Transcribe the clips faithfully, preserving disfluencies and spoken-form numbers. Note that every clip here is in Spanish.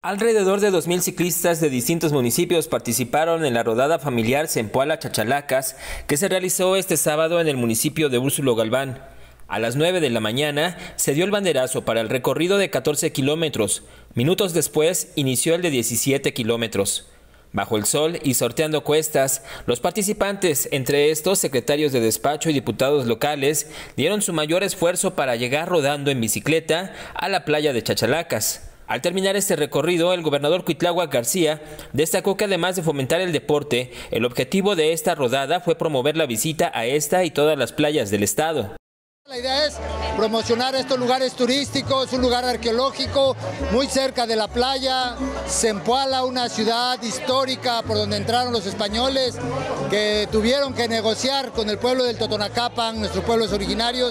Alrededor de dos mil ciclistas de distintos municipios participaron en la rodada familiar Zempoala-Chachalacas, que se realizó este sábado en el municipio de Úrsulo Galván. A las nueve de la mañana se dio el banderazo para el recorrido de catorce kilómetros. Minutos después inició el de diecisiete kilómetros. Bajo el sol y sorteando cuestas, los participantes, entre estos secretarios de despacho y diputados locales, dieron su mayor esfuerzo para llegar rodando en bicicleta a la playa de Chachalacas. Al terminar este recorrido, el gobernador Cuitláhuac García destacó que además de fomentar el deporte, el objetivo de esta rodada fue promover la visita a esta y todas las playas del estado. La idea es promocionar estos lugares turísticos, un lugar arqueológico muy cerca de la playa, Zempoala, una ciudad histórica por donde entraron los españoles que tuvieron que negociar con el pueblo del Totonacapan, nuestros pueblos originarios,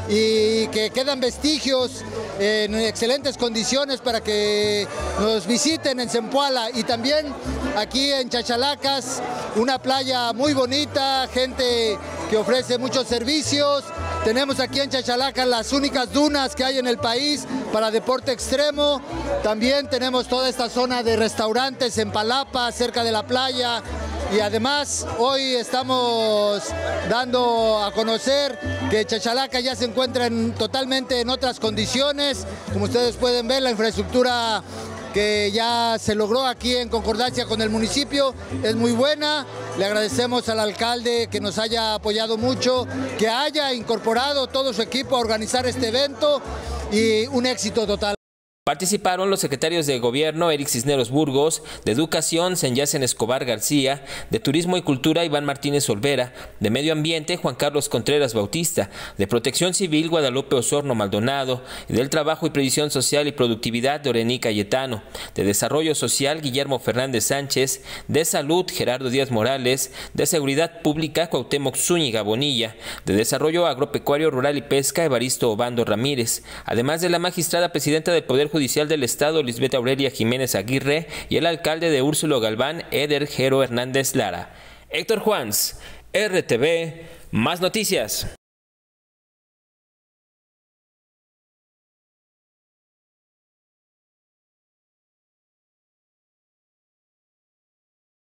y que quedan vestigios en excelentes condiciones para que nos visiten en Zempoala. Y también aquí en Chachalacas, una playa muy bonita, gente que ofrece muchos servicios. Tenemos aquí en Chachalacas las únicas dunas que hay en el país para deporte extremo. También tenemos toda esta zona de restaurantes en Palapa, cerca de la playa. Y además hoy estamos dando a conocer que Chachalacas ya se encuentra en, totalmente en otras condiciones. Como ustedes pueden ver, la infraestructura que ya se logró aquí en concordancia con el municipio es muy buena. Le agradecemos al alcalde que nos haya apoyado mucho, que haya incorporado todo su equipo a organizar este evento, y un éxito total. Participaron los secretarios de Gobierno Eric Cisneros Burgos, de Educación Senyacen Escobar García, de Turismo y Cultura Iván Martínez Olvera, de Medio Ambiente Juan Carlos Contreras Bautista, de Protección Civil Guadalupe Osorno Maldonado, y del Trabajo y Previsión Social y Productividad Dorení Cayetano, de Desarrollo Social Guillermo Fernández Sánchez, de Salud Gerardo Díaz Morales, de Seguridad Pública Cuauhtémoc Zúñiga Bonilla, de Desarrollo Agropecuario Rural y Pesca Evaristo Obando Ramírez, además de la magistrada presidenta del Poder Judicial del Estado Lisbeth Aurelia Jiménez Aguirre y el alcalde de Úrsulo Galván Eder Jero Hernández Lara. Héctor Juans, R T V, más noticias.